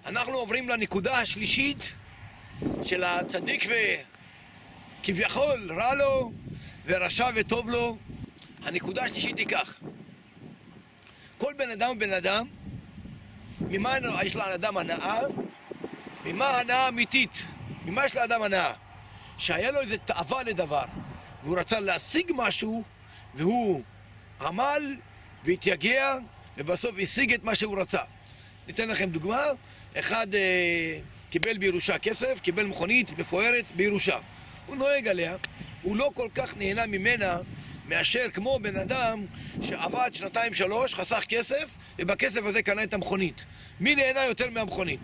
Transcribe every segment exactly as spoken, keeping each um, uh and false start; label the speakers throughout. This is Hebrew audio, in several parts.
Speaker 1: אנחנו עוברים לנקודה השלישית של הצדיק וכביכול רע לו ורשע וטוב לו. הנקודה השלישית היא כך: כל בן אדם ובן אדם, ממה יש לאדם הנאה? ממה ההנאה האמיתית? ממה יש לאדם הנאה? שהיה לו איזה תאווה לדבר והוא רצה להשיג משהו והוא עמל והתייגע ובסוף השיג את מה שהוא רצה. ניתן לכם דוגמה. אחד אה, קיבל בירושה כסף, קיבל מכונית מפוארת בירושה. הוא נוהג עליה, הוא לא כל כך נהנה ממנה מאשר כמו בן אדם שעבד שנתיים שלוש, חסך כסף ובכסף הזה קנה את המכונית. מי נהנה יותר מהמכונית?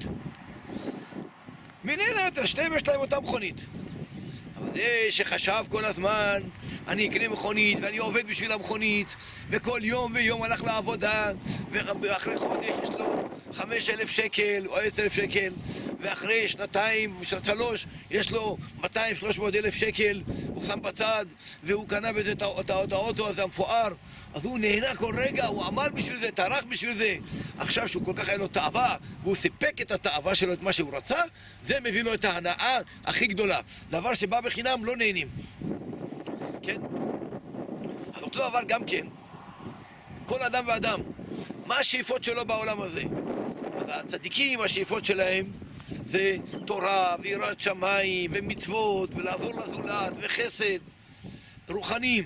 Speaker 1: מי נהנה יותר? שתיהם יש להם אותה מכונית. אבל זה שחשב כל הזמן אני אקנה מכונית ואני עובד בשביל המכונית וכל יום ויום הלך לעבודה ואחרי חודש יש לו חמש אלף שקל או עשר אלף שקל ואחרי שנתיים ושלוש יש לו מאתיים שלוש מאות אלף שקל, הוא שם בצד והוא קנה בזה את האוטו הזה המפואר, אז הוא נהנה כל רגע, הוא עמל בשביל זה, טרח בשביל זה. עכשיו שהוא כל כך היה לו תאווה והוא סיפק את התאווה שלו, את מה שהוא רצה, זה מביא לו את ההנאה הכי גדולה. דבר שבא בחינם לא נהנים, כן? אז אותו דבר גם כן, כל אדם ואדם, מה השאיפות שלו בעולם הזה? אז הצדיקים, השאיפות שלהם זה תורה ויראת שמיים ומצוות ולעזור לזולת וחסד רוחניים,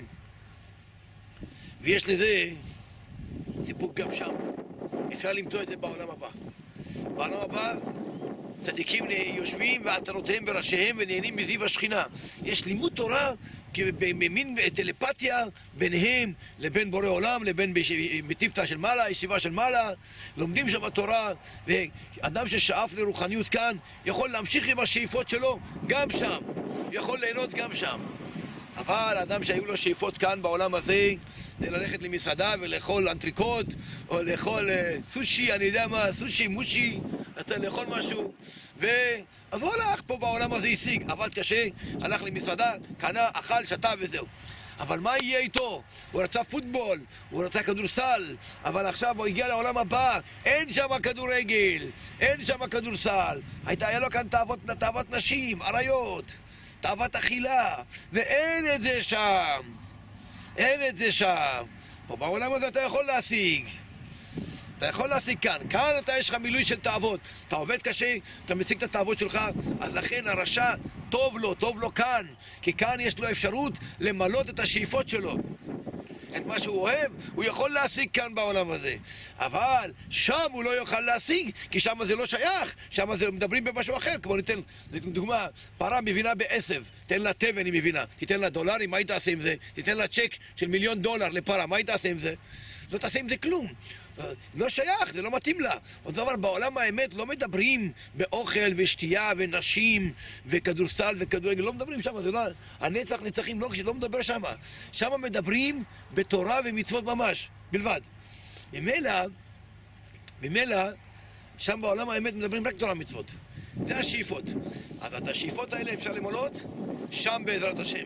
Speaker 1: ויש לזה סיפוק גם שם. אפשר למצוא את זה בעולם הבא. בעולם הבא צדיקים יושבים ועטרותיהם בראשיהם ונהנים מזיו השכינה. יש לימוד תורה במין טלפתיה ביניהם לבין בורא עולם, לבין בתפתא של מעלה, ישיבה של מעלה, לומדים שם התורה, ואדם ששאף לרוחניות כאן יכול להמשיך עם השאיפות שלו גם שם, יכול ליהנות גם שם. אבל האדם שהיו לו שאיפות כאן בעולם הזה זה ללכת למסעדה ולאכול אנטריקוט או לאכול uh, סושי, אני יודע מה, סושי, מושי, רצה לאכול משהו, ו... אז הוא הלך פה בעולם הזה, השיג, עבד קשה, הלך למסעדה, קנה, אכל, שתה וזהו. אבל מה יהיה איתו? הוא רצה פוטבול, הוא רצה כדורסל, אבל עכשיו הוא הגיע לעולם הבא, אין שם כדורגל, אין שם כדורסל. הייתה, היה לו כאן תאוות, תאוות נשים, עריות, תאוות אכילה, ואין את זה שם. אין את זה שם. פה בעולם הזה אתה יכול להשיג. אתה יכול להשיג כאן. כאן אתה יש לך מילוי של תאוות. אתה עובד קשה, אתה משיג את התאוות שלך, אז לכן הרשע טוב לו, טוב לו כאן. כי כאן יש לו אפשרות למלות את השאיפות שלו. את מה שהוא אוהב, הוא יכול להשיג כאן בעולם הזה. אבל שם הוא לא יוכל להשיג, כי שם זה לא שייך. שם זה מדברים במשהו אחר. כמו ניתן, דוגמה, פרה מבינה בעשב, תן לה תבן היא מבינה. תיתן לה דולרים, מה היא תעשה עם זה? תיתן לה צ'ק של מיליון דולר לפרה, מה היא תעשה עם זה? לא תעשה עם זה כלום. לא שייך, זה לא מתאים לה. עוד דבר, בעולם האמת לא מדברים באוכל ושתייה ונשים וכדורסל וכדורגל, לא מדברים שם, זה לא... הנצח נצחים לא, לא מדבר שם. שם מדברים בתורה ומצוות ממש, בלבד. ממילא, ממילא, שם בעולם האמת מדברים רק תורה ומצוות. זה השאיפות. אז את השאיפות האלה אפשר למלות שם בעזרת השם.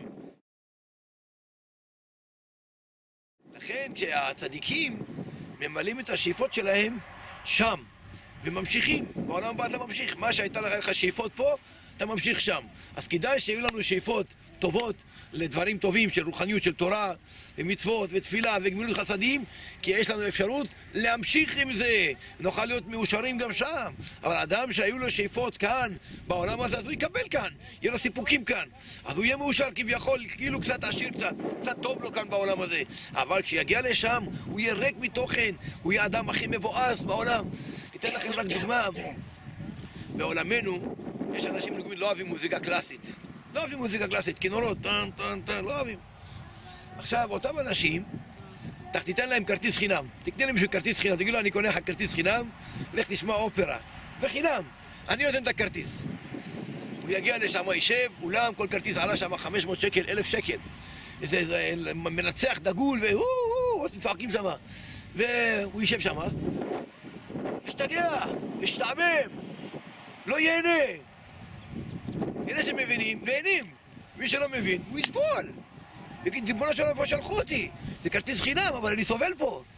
Speaker 1: לכן כשהצדיקים ממלאים את השאיפות שלהם שם וממשיכים, בעולם הבא אתה ממשיך, מה שהייתה לך שאיפות פה אתה ממשיך שם. אז כדאי שיהיו לנו שאיפות טובות לדברים טובים של רוחניות, של תורה ומצוות ותפילה וגמילות חסדים, כי יש לנו אפשרות להמשיך עם זה, נוכל להיות מאושרים גם שם. אבל אדם שהיו לו שאיפות כאן בעולם הזה, אז הוא יקבל כאן, יהיה לו סיפוקים כאן, אז הוא יהיה מאושר כביכול, כאילו קצת עשיר, קצת קצת טוב לו כאן בעולם הזה. אבל כשיגיע לשם הוא יהיה ריק מתוכן, הוא יהיה האדם הכי מבואס בעולם. ניתן לכם רק דוגמה. בעולמנו יש אנשים לא אוהבים מוזיקה קלאסית, לא אוהבים מוזיקה קלאסית, כינורות, טן טן טן, לא אוהבים. עכשיו אותם אנשים, תיתן להם כרטיס חינם, תקנה להם בשביל כרטיס חינם, תגיד לו אני קונה לך כרטיס חינם, לך תשמע אופרה, וחינם, אני נותן את הכרטיס. הוא יגיע לשם, יישב, אולם כל כרטיס עלה שם חמש מאות שקל, אלף שקל, איזה, איזה מנצח דגול, והוא, הוא, צועקים שם, והוא יישב שם, ישתגע, ישתעמם, לא ייהנה. אלה שמבינים, נהנים. מי שלא מבין, הוא יסבול. יגיד, ריבונו של עולם, פה שלחו אותי. זה כרטיס חינם, אבל אני סובל פה.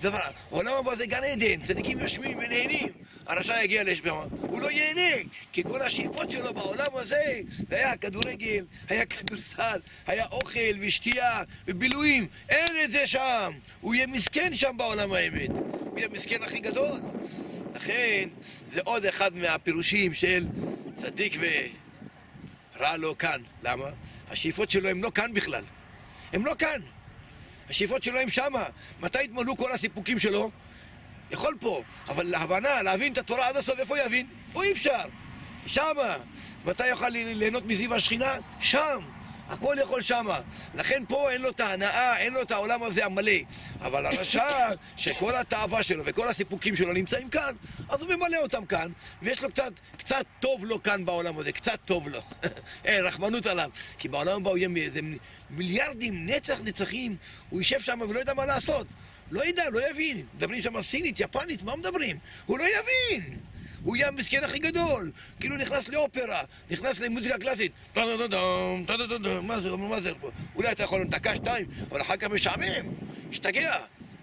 Speaker 1: דבר, העולם הבא זה גן עדן, צדיקים יושבים ונהנים. הרשע יגיע לשם, הוא לא ייהנה, כי כל השאיפות שלו בעולם הזה, זה היה כדורגל, היה כדורסל, היה אוכל ושתייה ובילויים, אין את זה שם. הוא יהיה מסכן שם בעולם האמת, הוא יהיה מסכן הכי גדול. לכן, זה עוד אחד מהפירושים של צדיק ורע לו כאן. למה? השאיפות שלו הם לא כאן בכלל. הם לא כאן. השאיפות שלו הם שמה. מתי יתמלאו כל הסיפוקים שלו? יכול פה. אבל להבנה, להבין את התורה עד הסוף, איפה יבין? פה אי אפשר. שמה. מתי יוכל ליהנות מזיו השכינה? שם. הכל יכול שמה. לכן פה אין לו את ההנאה, אין לו את העולם הזה המלא. אבל הרשע, שכל התאווה שלו וכל הסיפוקים שלו נמצאים כאן, אז הוא ממלא אותם כאן, ויש לו קצת, קצת טוב לו כאן בעולם הזה, קצת טוב לו. אין, רחמנות עליו. כי בעולם הבא הוא יהיה מאיזה מיליארדים, נצח נצחים, הוא יישב שם ולא ידע מה לעשות. לא ידע, לא יבין. מדברים שם סינית, יפנית, מה מדברים? הוא לא יבין. הוא יהיה המסכן הכי גדול, כאילו נכנס לאופרה, נכנס למוזיקה קלאסית. מה זה, מה זה פה? אולי אתה יכול דקה, שתיים, אבל אחר כך משעמם, השתגע.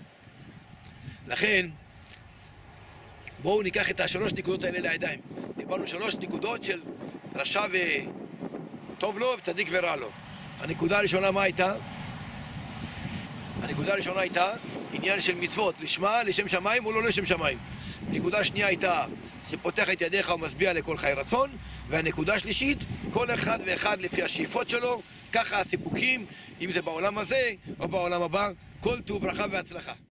Speaker 1: לכן, בואו ניקח את השלוש נקודות האלה לידיים. דיברנו שלוש נקודות של רשע וטוב לו וצדיק ורע לו. הנקודה הראשונה מה הייתה? הנקודה הראשונה הייתה עניין של מצוות, לשמה, לשם שמיים או לא לשם שמיים. נקודה שנייה הייתה שפותח את ידיך ומשביע לכל חי רצון, והנקודה השלישית, כל אחד ואחד לפי השאיפות שלו, ככה הסיפוקים, אם זה בעולם הזה או בעולם הבא, כל טוב ברכה והצלחה.